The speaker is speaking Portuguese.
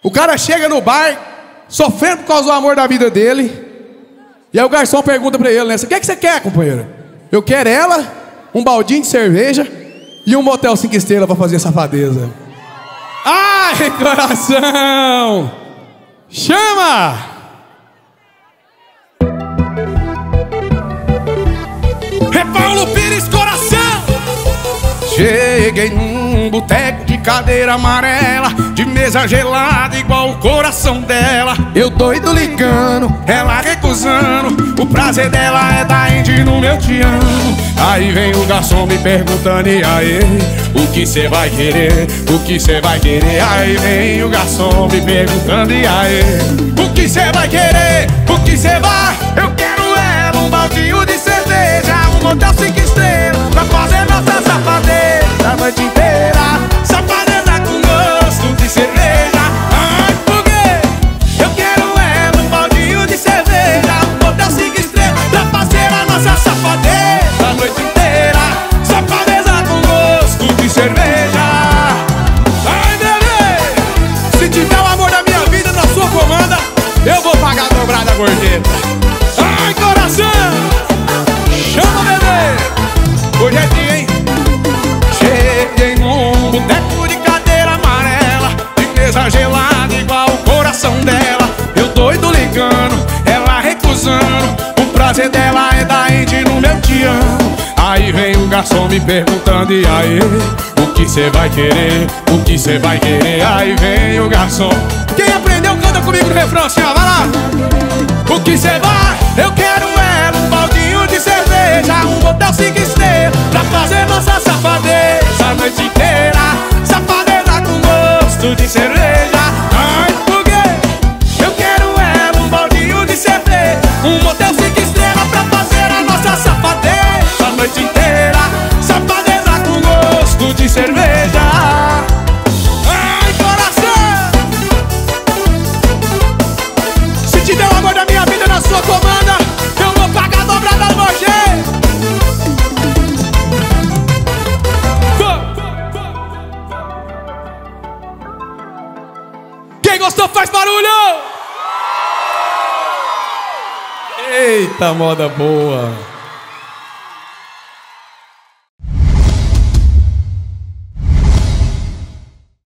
O cara chega no bar, sofrendo por causa do amor da vida dele. E aí o garçom pergunta pra ele, né? O que é que você quer, companheiro? Eu quero ela, um baldinho de cerveja e um motel 5 estrelas pra fazer safadeza. Ai, coração! Chama! É Paulo Pires, coração! Cheguei num boteco de cadeira amarela, de mesa gelada igual o coração dela. Eu doido ligando, ela recusando, o prazer dela é dar Indy no meu te amo. Aí vem o garçom me perguntando, e aí, o que cê vai querer? O que cê vai querer? Aí vem o garçom me perguntando, e aí, o que cê vai querer? O que cê vai? Eu quero ela, um baldinho de cerveja, um motel 5 estrelas, pra fazer nossa safadeza a noite inteira. Safadeza com gosto de cerveja. Ai, por quê? Eu quero ela, um baldinho de cerveja, um motel 5 estrelas, pra fazer a nossa safadeza a noite inteira. Safadeza com gosto de cerveja. Ai, bebê, se tiver o amor da minha vida na sua comanda, eu vou pagar dobrada a gorjeta. Ai, coração, chama, bebê. Hoje é dia, hein? Cheguei num boteco de cadeira amarela, de mesa gelada igual o coração dela. Eu doido ligando, ela recusando, o prazer dela é dar Indy no meu te amo. Aí vem o garçom me perguntando, e aí, o que cê vai querer? O que cê vai querer? Aí vem o garçom. Quem aprendeu canta comigo no refrão assim, ó, vai lá. O que cê vai? Eu quero ela, um baldinho de cerveja, um motel 5 estrelas, pra fazer nossa safadeza a noite inteira. Safadeza com gosto de cerveja. Ai, por quê? Eu quero ela, um baldinho de cerveja, um motel 5 estrelas, pra fazer a nossa safadeza a noite inteira. Safadeza com gosto de cerveja. Ai, coração! Se tiver o amor da minha vida na sua comanda, eu vou pagar dobrada no meu jeito. Quem gostou faz barulho! Eita, moda boa!